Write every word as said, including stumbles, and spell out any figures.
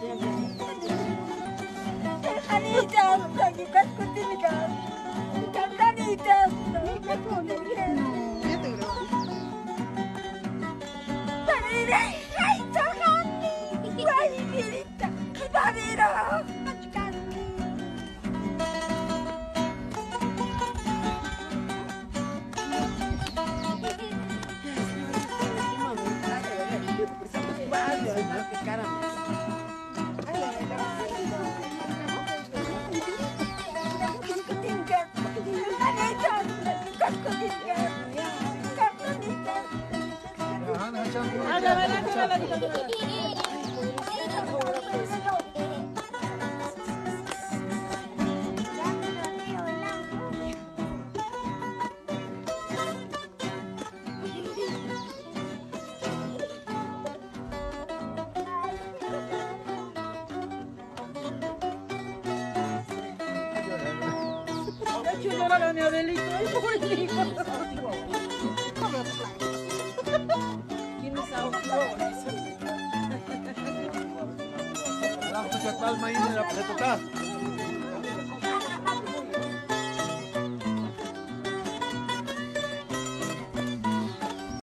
Anita, lagi kat kutin kan. Kata Anita, kat kutin kan. Tadi deh, hai jangan. Wahai Anita, tadi dah. Llorar a mi Adelito, ay, pobrecito. ¿Quién es ahora? La cosa calma ahí, mira, para tocar.